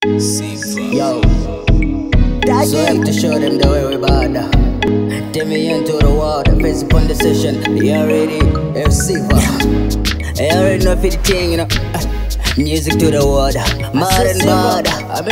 Yo, so I have to show them the way we bad. Take me into the water, face upon the session. You already I already know for the thing, you know. Music to the water, mad and bad.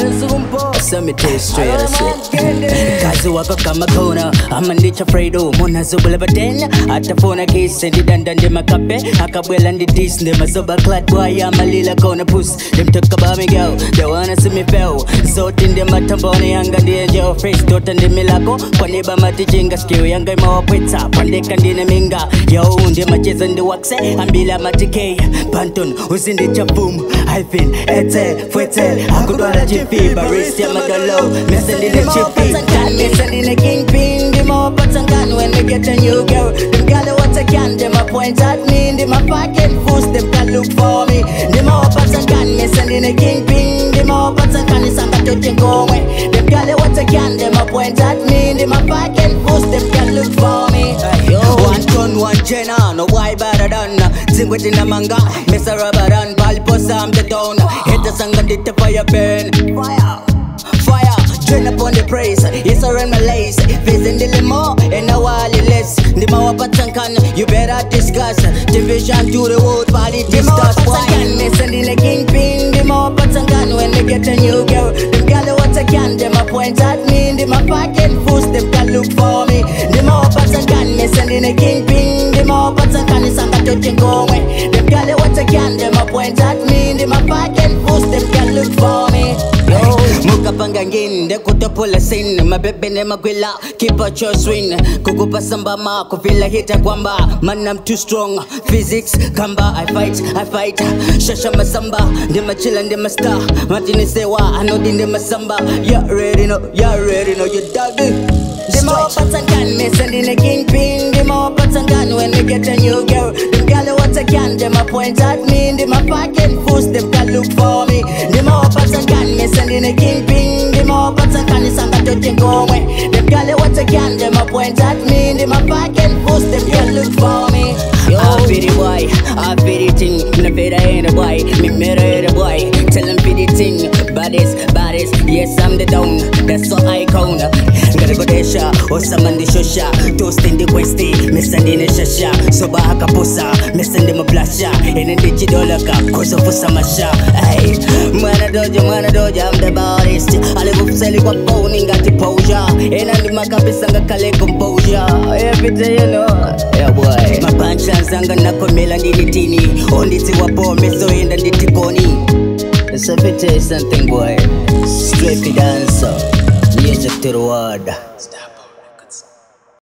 So me tell you straight, I say Kazi wako kama kona, ama ndicha Fredo Mona zubula batenya, hata phone case Ndi dandande makape, akabwela ndi dis Ndi masoba clad boy, ama lila kona puss Them talk about me girl, they wanna see me fail Zoti ndi matambone yanga ndi enjoy face Dota ndi milako, kwa niba matijinga Skill yanga ima wapweta, pandeka ndine minga Yo, ndi macheza ndi wakse, ambila matike Panton, uzindi chapumu Hyphen, ete, fuete Akudwala jifi, barista madalo Messing in the chippy Messing in the kingpin Give more patangan when we get a new girl Them gala what I can Them a point at me Them a pocket fools Them can look for me Them more patangan Messing in the kingpin Give more patangan It's on the touching go away Them gala what I can Them a point at me Them a pocket fools Them can look for me One ton, one chena No why better than Sing with in the manga Miss a rubber and Balposa I'm the down Hit the song and hit the fire burn Fire Turn upon the praise It's around my lace Facing the limo And a while less The more patankan You better discuss Division to the world Body discuss Why Messing in the kingpin The more patankan When they get a new girl Them gala what I can Them a point at me Them a pocket fools Them can look for me The more patankan Messing in the kingpin The more patankan It's on the touching go away Them gala what I can Them a point at me Them a pocket fools Them can look for me Muka pangangin, de kutopola sin Mabebe ne magwila, keep out your swing Kukupa samba ma, kufila hita kwamba Man I'm too strong, physics, kamba I fight, shasha masamba Ndima chila ndima star, matini sewa Anodi ndima samba, you already know you dug it The more patangan, me sending a kingpin The more patangan, when we get a new girl Them gala what I can, them a point at me Them a pocket fools, them can look for me The more patangan, me sending a kingpin The more patangan, it's on the touching go away Them gala what I can, them a point at me Them a pocket fools, them can look for me I feel the boy, I feel the thing No feel I ain't a boy, me mirror the boy Tell them feel the thing, baddest Yes I'm the down, that's what I count Gotta go there sha, osama ndi shosha Toast in the westy, mesandi ne shasha Soba haka posa, mesandi mablasha Ene ndi chidolaka, koso fusa masha Ay, mana doja, I'm the baddest Ale gufseli kwa phone, ngati posha Ena ndi makabisa nga kale composure Every day you know, yeah boy My punchline zanga nakomela ndini tini Onditi wapo, meso enda nditi koni Let's have to tell you something boy Straight to dancer Music to the world. Stop.